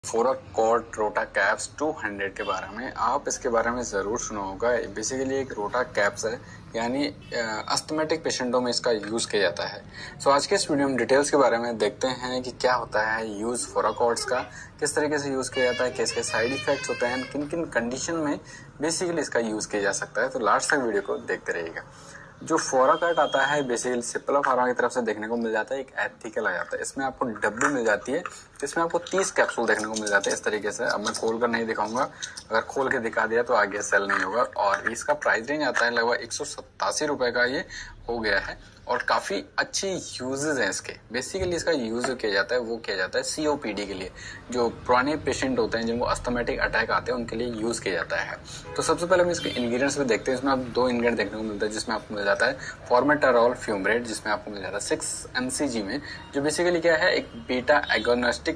फोराकॉर्ड रोटा कैप्स 200 के बारे में आप इसके बारे में ज़रूर सुना होगा। बेसिकली एक रोटा कैप्स है, यानी अस्थमेटिक पेशेंटों में इसका यूज़ किया जाता है। आज के इस वीडियो में डिटेल्स के बारे में देखते हैं कि क्या होता है यूज़ फोराकॉर्ड्स का, किस तरीके से यूज़ किया जाता है, किसके साइड इफेक्ट्स होते हैं, किन किन कंडीशन में बेसिकली इसका यूज़ किया जा सकता है। तो लास्ट तक वीडियो को देखते रहिएगा। जो फोराकॉर्ड आता है बेसिकली सिप्ला फार्मा की तरफ से देखने को मिल जाता है, एक एथिकल आ जाता है। इसमें आपको डब्ल्यू मिल जाती है, इसमें आपको 30 कैप्सूल देखने को मिल जाते हैं इस तरीके से। अब मैं खोल कर नहीं दिखाऊंगा, अगर खोल के दिखा दिया तो आगे सेल नहीं होगा। और इसका प्राइस रेंज आता है लगभग 187 रुपए का ये हो गया है, और काफी अच्छी यूजेस हैं इसके। बेसिकली इसका यूज किया जाता है, वो किया जाता है सीओपीडी के लिए, जो पुराने पेशेंट होते हैं जिनको अस्थमेटिक अटैक आते हैं उनके लिए यूज किया जाता है। तो सबसे पहले हम इसके इंग्रेडिएंट्स पे देखते हैं। इसमें आप 2 इंग्रेडिएंट देखने को मिलता है, जिसमें आपको मिल जाता है फॉर्मेटरॉल फ्यूमरेट, जिसमें आपको मिल जाता है 6 mcg में, जो बेसिकली क्या है एक बीटा एगोनिस्टिक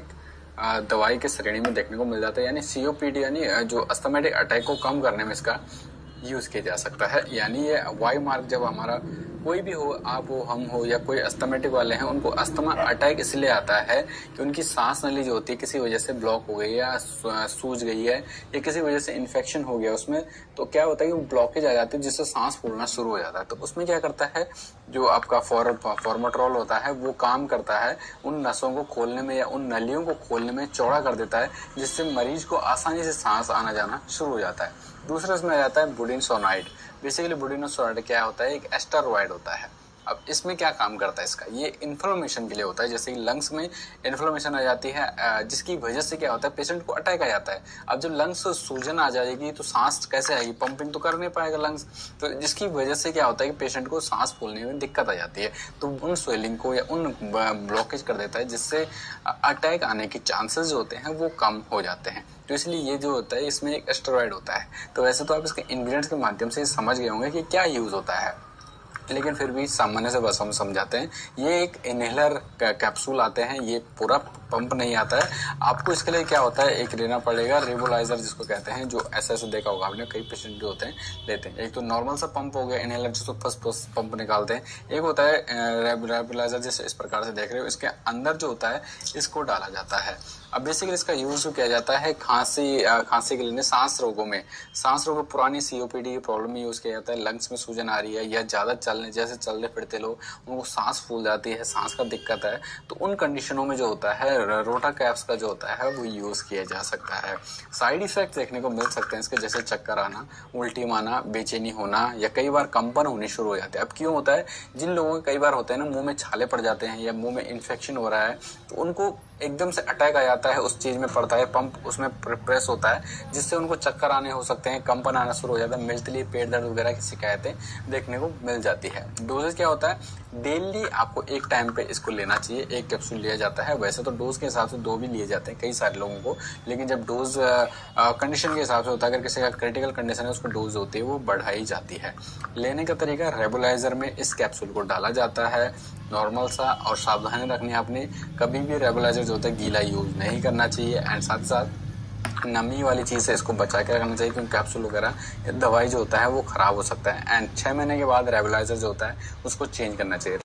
दवाई के श्रेणी में देखने को मिल जाता है। यानी सीओपीडी यानी जो अस्थमेटिक अटैक को कम करने में इसका यूज किया जा सकता है। यानी ये वाई मार्क जब हमारा कोई भी हो, आप हो, हम हो, या कोई अस्थमेटिक वाले हैं, उनको अस्थमा अटैक इसलिए आता है कि उनकी सांस नली जो होती है किसी वजह से ब्लॉक हो गई है या सूज गई है, या किसी वजह से इन्फेक्शन हो गया उसमें। तो क्या होता है कि ब्लॉकेज आ जाती है, जिससे सांस फूलना शुरू हो जाता है। तो उसमें क्या करता है, जो आपका फॉर्मेट्रोल होता है वो काम करता है उन नसों को खोलने में या उन नलियों को खोलने में, चौड़ा कर देता है, जिससे मरीज को आसानी से सांस आना जाना शुरू हो जाता है। दूसरा इसमें आ जाता है बुडिनसोनाइड। बेसिकली बुडिनसोनाइड क्या होता है, एक एस्टेरॉइड होता है। अब इसमें क्या काम करता है इसका, ये इन्फ्लेमेशन के लिए होता है। जैसे कि लंग्स में इन्फ्लेमेशन आ जाती है, जिसकी वजह से क्या होता है पेशेंट को अटैक आ जाता है। अब जब लंग्स सूजन आ जाएगी तो सांस कैसे आएगी, पंपिंग तो कर नहीं पाएगा लंग्स, तो जिसकी वजह से क्या होता है कि पेशेंट को सांस फूलने में दिक्कत आ जाती है। तो उन स्वेलिंग को या उन ब्लॉकेज कर देता है, जिससे अटैक आने के चांसेस जो होते हैं वो कम हो जाते हैं। तो इसलिए ये जो होता है इसमें एक एस्टेरॉइड होता है। तो वैसे तो आप इसके इंग्रेडिएंट्स के माध्यम से समझ गए होंगे कि क्या यूज होता है, लेकिन फिर भी सामान्य से बस हम समझाते हैं। ये एक इनहेलर कैप्सूल आते हैं, ये पूरा पंप नहीं आता है। आपको इसके लिए क्या होता है, एक लेना पड़ेगा रेबुलाइजर, जिसको कहते हैं, जो ऐसे देखा होगा आपने, कई पेशेंट जो होते हैं लेते हैं। एक तो नॉर्मल सा पंप हो गया इनहेलर, जिसको फर्स्ट पंप निकालते हैं। एक होता है रेबुलाइजर, जैसे इस प्रकार से देख रहे हो, इसके अंदर जो होता है इसको डाला जाता है। अब बेसिकली इसका यूज किया जाता है खांसी के लिए, सांस रोगों पुरानी सीओपीडी की प्रॉब्लम में यूज किया जाता है। लंग्स में सूजन आ रही है या ज्यादा जैसे चलने फिरते लोग, उनको सांस फूल जाती है, सांस का दिक्कत है, तो उन कंडीशनों में जो होता है रोटा कैप्स का जो होता है वो यूज किया जा सकता है। साइड इफेक्ट देखने को मिल सकते हैं इसके, जैसे चक्कर आना, उल्टी आना, बेचैनी होना, या कई बार कंपन होनी शुरू हो जाते हैं। अब क्यों होता है, जिन लोगों के कई बार होते हैं ना मुंह में छाले पड़ जाते हैं या मुंह में इन्फेक्शन हो रहा है, तो उनको एकदम से अटैक आ जाता है, उस चीज में पड़ता है, पंप उसमें प्रेस होता है, जिससे उनको चक्कर आने हो सकते हैं, कंपन आना शुरू हो जाता है, मिल्टली पेट दर्द वगैरह की शिकायतें देखने को मिल जाती है। डोजेज क्या होता है, डेली आपको एक टाइम पे इसको लेना चाहिए, एक कैप्सूल लिया जाता है। वैसे तो डोज के हिसाब से 2 भी लिए जाते हैं कई सारे लोगों को, लेकिन जब डोज कंडीशन के हिसाब से होता है, अगर किसी का क्रिटिकल कंडीशन है उसको डोज होती है वो बढ़ाई जाती है। लेने का तरीका, रेबुलाइजर में इस कैप्सूल को डाला जाता है नॉर्मल सा, और सावधानी रखनी है आपने, कभी भी रेबुलाइजर जो होता है गीला यूज नहीं करना चाहिए। एंड साथ ही साथ नमी वाली चीज से इसको बचा के रखना चाहिए, क्योंकि कैप्सूल वगैरह दवाई जो होता है वो खराब हो सकता है। एंड 6 महीने के बाद रेबुलाइजर जो होता है उसको चेंज करना चाहिए।